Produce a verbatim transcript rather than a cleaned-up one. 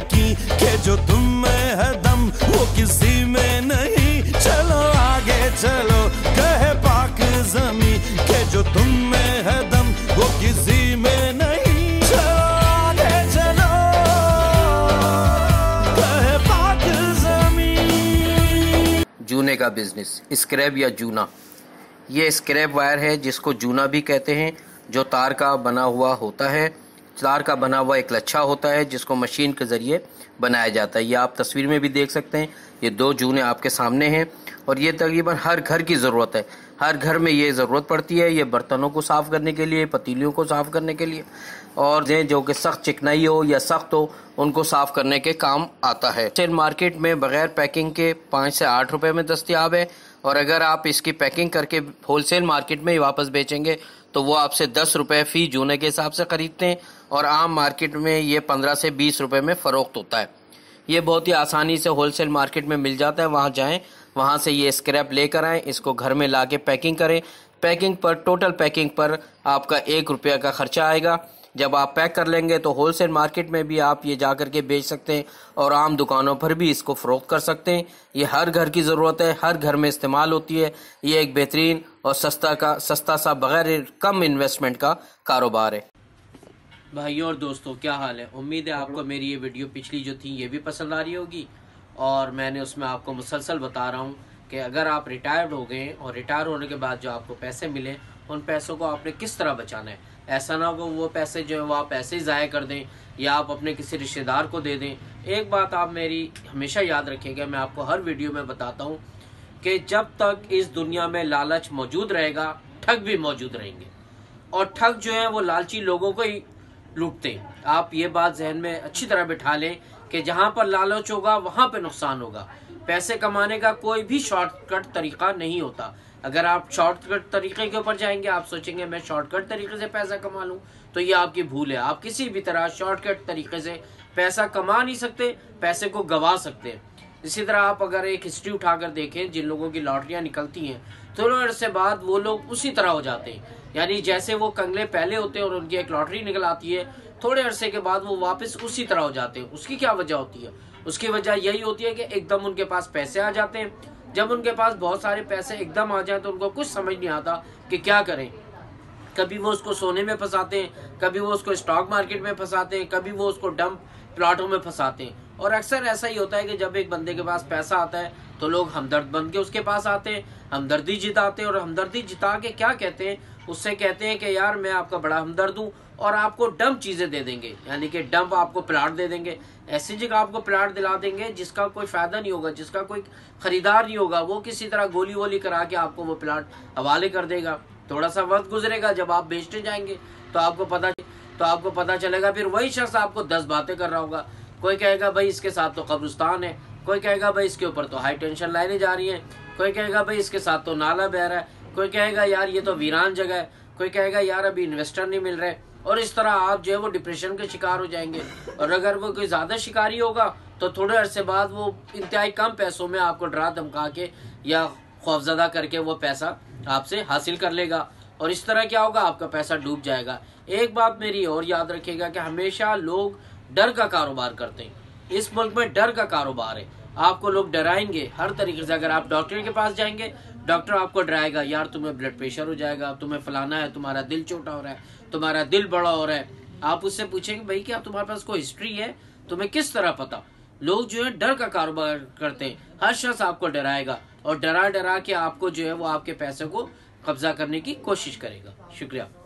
की के जो तुम में है दम वो किसी में नहीं। चलो आगे चलो कहे पाक ज़मीं के जो तुम में है दम वो किसी में नहीं। चलो आगे चलो कहे पाक ज़मीं। जूने का बिजनेस, स्क्रैप या जूना। ये स्क्रैप वायर है जिसको जूना भी कहते हैं, जो तार का बना हुआ होता है। तार का बना हुआ एक लच्छा होता है जिसको मशीन के ज़रिए बनाया जाता है। ये आप तस्वीर में भी देख सकते हैं। ये दो जूने आपके सामने हैं और ये तकरीबन हर घर की ज़रूरत है। हर घर में ये ज़रूरत पड़ती है। ये बर्तनों को साफ़ करने के लिए, पतीलियों को साफ़ करने के लिए, और जो कि सख्त चिकनाई हो या सख्त हो उनको साफ़ करने के काम आता है। सेल मार्केट में बग़ैर पैकिंग के पाँच से आठ रुपये में दस्तियाब है, और अगर आप इसकी पैकिंग करके होलसेल मार्केट में ही वापस बेचेंगे तो वो आपसे दस रुपये फ़ी जूने के हिसाब से ख़रीदते हैं, और आम मार्केट में ये पंद्रह से बीस रुपये में फ़रोख्त होता है। ये बहुत ही आसानी से होलसेल मार्केट में मिल जाता है। वहाँ जाएं, वहाँ से ये स्क्रैप लेकर आएँ, इसको घर में ला के पैकिंग करें। पैकिंग पर, टोटल पैकिंग पर आपका एक रुपया का खर्चा आएगा। जब आप पैक कर लेंगे तो होलसेल मार्केट में भी आप ये जा कर के बेच सकते हैं, और आम दुकानों पर भी इसको फ़रोख्त कर सकते हैं। ये हर घर की ज़रूरत है, हर घर में इस्तेमाल होती है। ये एक बेहतरीन और सस्ता का सस्ता सा बग़ैर कम इन्वेस्टमेंट का कारोबार है। भाइयों और दोस्तों, क्या हाल है? उम्मीद है आपको मेरी ये वीडियो पिछली जो थी ये भी पसंद आ रही होगी, और मैंने उसमें आपको मुसलसल बता रहा हूँ कि अगर आप रिटायर्ड हो गए और रिटायर होने के बाद जो आपको पैसे मिले उन पैसों को आपने किस तरह बचाना है। ऐसा ना हो वो पैसे जो है वो आप ऐसे ही ज़ाया कर दें या आप अपने किसी रिश्तेदार को दे दें। एक बात आप मेरी हमेशा याद रखिएगा, मैं आपको हर वीडियो में बताता हूँ कि जब तक इस दुनिया में लालच मौजूद रहेगा ठग भी मौजूद रहेंगे, और ठग जो है वो लालची लोगों को ही लूटते हैं। आप ये बात जहन में अच्छी तरह बिठा लें कि जहाँ पर लालच होगा वहाँ पे नुकसान होगा। पैसे कमाने का कोई भी शॉर्टकट तरीका नहीं होता। अगर आप शॉर्टकट तरीके के ऊपर जाएंगे, आप सोचेंगे मैं शॉर्टकट तरीके से पैसा कमा लूँ, तो ये आपकी भूल है। आप किसी भी तरह शॉर्टकट तरीके से पैसा कमा नहीं सकते, पैसे को गंवा सकते हैं। इसी तरह आप अगर एक हिस्ट्री उठाकर देखें, जिन लोगों की लॉटरियाँ निकलती हैं थोड़े अरसे बाद वो लोग उसी तरह हो जाते हैं। यानी जैसे वो कंगले पहले होते हैं और उनकी एक लॉटरी निकल आती है, थोड़े अरसे के बाद वो वापस उसी तरह हो जाते हैं। उसकी क्या वजह होती है? उसकी वजह यही होती है कि एकदम उनके पास पैसे आ जाते हैं। जब उनके पास बहुत सारे पैसे एकदम आ जाए तो उनको कुछ समझ नहीं आता कि क्या करें। कभी वो उसको सोने में फंसाते हैं, कभी वो उसको स्टॉक मार्केट में फंसाते हैं, कभी वो उसको डंप प्लाटों में फंसाते हैं। और अक्सर ऐसा ही होता है कि जब एक बंदे के पास पैसा आता है तो लोग हमदर्द बन के उसके पास आते हैं, हमदर्दी जिताते हैं, और हमदर्दी जिता के क्या कहते हैं, उससे कहते हैं कि यार मैं आपका बड़ा हमदर्द हूँ और आपको डंप चीज़ें दे देंगे, यानी कि डंप आपको प्लाट दे देंगे। ऐसी जगह आपको प्लाट दिला देंगे जिसका कोई फ़ायदा नहीं होगा, जिसका कोई ख़रीदार नहीं होगा। वो किसी तरह गोली वोली करा के आपको वो प्लाट हवाले कर देगा। थोड़ा सा वक्त गुजरेगा, जब आप बेचने जाएंगे तो आपको पता तो आपको पता चलेगा फिर वही शख्स आपको दस बातें कर रहा होगा। कोई कहेगा भाई इसके साथ तो कब्रिस्तान है, कोई कहेगा भाई इसके ऊपर तो हाई टेंशन लाइनें जा रही हैं, कोई कहेगा भाई इसके साथ तो नाला बह रहा है, कोई कहेगा यार ये तो वीरान जगह है, कोई कहेगा यार अभी इन्वेस्टर नहीं मिल रहे। और इस तरह आप जो है वो डिप्रेशन के शिकार हो जाएंगे। और अगर वो कोई ज़्यादा शिकारी होगा तो थोड़े अरसे बाद वो इंतहाई कम पैसों में आपको डरा धमका के या खौफजदा करके वो पैसा आपसे हासिल कर लेगा, और इस तरह क्या होगा, आपका पैसा डूब जाएगा। एक बात मेरी और याद रखिएगा कि हमेशा लोग डर का कारोबार करते हैं। इस मुल्क में डर का कारोबार है। आपको लोग डराएंगे हर तरीके से। अगर आप डॉक्टर के पास जाएंगे, डॉक्टर आपको डराएगा, यार तुम्हें ब्लड प्रेशर हो जाएगा, तुम्हें फलाना है, तुम्हारा दिल छोटा हो रहा है, तुम्हारा दिल बड़ा हो रहा है। आप उससे पूछेंगे भाई क्या तुम्हारे पास कोई हिस्ट्री है, तुम्हें किस तरह पता? लोग जो है डर का कारोबार करते हैं। हर शख्स आपको डराएगा और डरा डरा के आपको जो है वो आपके पैसे को कब्जा करने की कोशिश करेगा। शुक्रिया।